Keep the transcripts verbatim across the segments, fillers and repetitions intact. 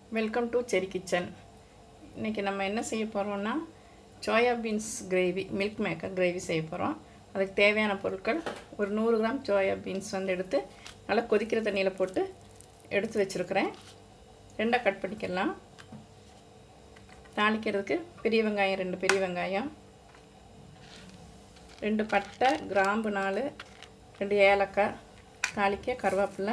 Welcome to செரி kitchen. இன்றைக்கி நம்ம என்ன செய்ய போகிறோம்னா soya beans gravy, milk maker gravy செய்ய போகிறோம். அதுக்கு தேவையான பொருட்கள் ஒரு நூறு கிராம் சோயா பீன்ஸ் வந்து எடுத்து நல்லா கொதிக்கிற தண்ணியில் போட்டு எடுத்து வச்சுருக்கிறேன். ரெண்டாக கட் பண்ணிக்கலாம். தாளிக்கிறதுக்கு பெரிய வெங்காயம், ரெண்டு பெரிய வெங்காயம், ரெண்டு பட்டை, கிராம்பு நாலு, ரெண்டு ஏலக்காய், தாளிக்க கருவேப்பிலை,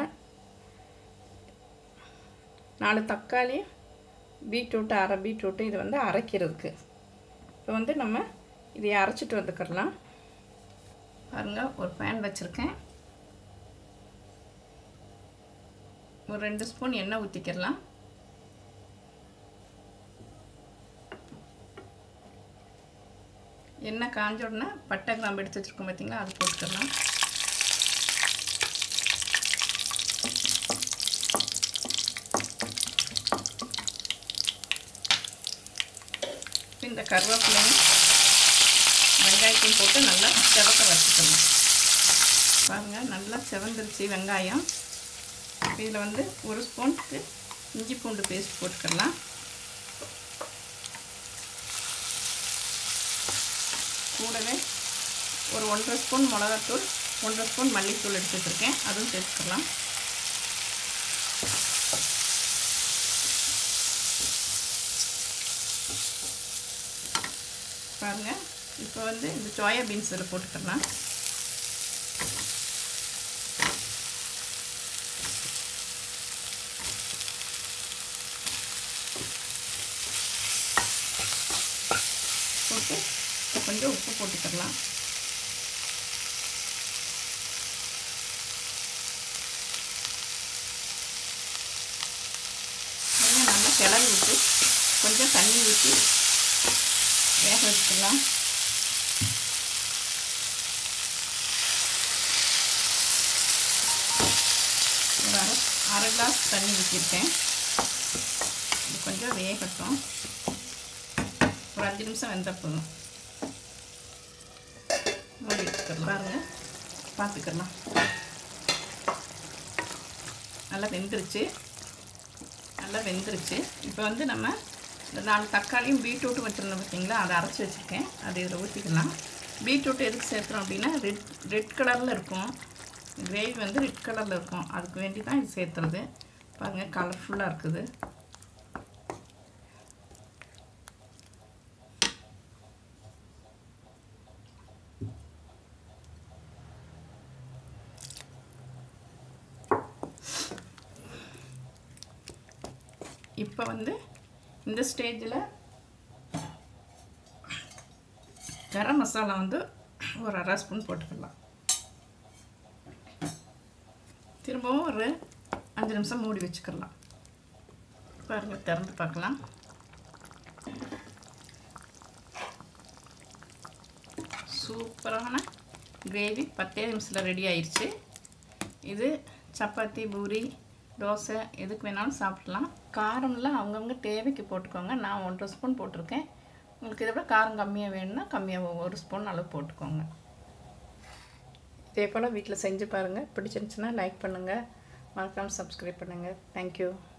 நாலு தக்காளி, பீட்ரூட்டு அரை பீட்ரூட்டு, இது வந்து அரைக்கிறதுக்கு. இப்போ வந்து நம்ம இதை அரைச்சிட்டு வந்துக்கலாம். பாருங்கள், ஒரு பேன் வச்சுருக்கேன். ஒரு ரெண்டு ஸ்பூன் எண்ணெய் ஊற்றிக்கலாம். எண்ணெய் காஞ்ச உடனே பட்டை கிராம்பு எடுத்து வச்சுருக்கோம் பார்த்தீங்களா, அது போட்டுக்கலாம். இந்த கருவேப்பிலையும் வெங்காயத்தையும் போட்டு நல்லா செவக்க வச்சுக்கணும். பாருங்கள், நல்லா செவந்துருச்சு வெங்காயம். இதில் வந்து ஒரு ஸ்பூனுக்கு இஞ்சி பூண்டு பேஸ்ட் போட்டுக்கலாம். கூடவே ஒரு ஒன்றரை ஸ்பூன் மிளகாத்தூள், ஒன்றரை ஸ்பூன் மல்லித்தூள் எடுத்து வச்சுருக்கேன், அதுவும் சேர்த்துக்கலாம். பாருங்கள், இப்போ வந்து இந்த சோயா பீன்ஸ் இதில் போட்டுக்கலாம். போட்டு கொஞ்சம் உப்பு போட்டுக்கலாம். கொஞ்சம் நல்லா கிளறி விட்டு கொஞ்சம் தண்ணி ஊற்றி வேக வச்சுக்கலாம். ஒரு அரை அரை கிளாஸ் தண்ணி ஊற்றிருக்கேன். இது கொஞ்சம் வேகட்டும். ஒரு அஞ்சு நிமிஷம் வெந்த போதும். மூடி வச்சுக்கலாம். பாருங்கள், பார்த்துக்கலாம். நல்லா வெந்துருச்சு, நல்லா வெந்துருச்சு. இப்போ வந்து நம்ம இந்த நாலு தக்காளியும் பீட்ரூட்டும் வச்சுருந்தோம் பார்த்தீங்களா, அதை அரைச்சி வச்சுருக்கேன். அதை இதில் ஊற்றிக்கலாம். பீட்ரூட் எதுக்கு சேர்த்துறோம் அப்படின்னா ரெட் ரெட் கலரில் இருக்கும், கிரேவி வந்து ரெட் கலரில் இருக்கும். அதுக்கு வேண்டி தான் இது சேர்த்துறது. பாருங்கள், கலர்ஃபுல்லாக இருக்குது. இப்போ வந்து இந்த ஸ்டேஜில் கரம் மசாலா வந்து ஒரு அரை ஸ்பூன் போட்டுக்கலாம். திரும்பவும் ஒரு அஞ்சு நிமிஷம் மூடி வச்சுக்கலாம். பாருங்கள், திறந்து பார்க்கலாம். சூப்பரான கிரேவி பத்தே நிமிஷத்தில் ரெடி ஆயிடுச்சு. இது சப்பாத்தி, பூரி, தோசை எதுக்கு வேணாலும் சாப்பிடலாம். காரம்லாம் அவங்கவுங்க தேவைக்கு போட்டுக்கோங்க. நான் ஒன்றரை ஸ்பூன் போட்டிருக்கேன். உங்களுக்கு இதை விட காரம் கம்மியாக வேணும்னா கம்மியாக ஒரு ஸ்பூன் அளவு போட்டுக்கோங்க. இதே போல் வீட்டில் செஞ்சு பாருங்கள். பிடிச்சிருந்துச்சுன்னா லைக் பண்ணுங்கள், மறக்காமல் சப்ஸ்கிரைப் பண்ணுங்கள். தேங்க்யூ.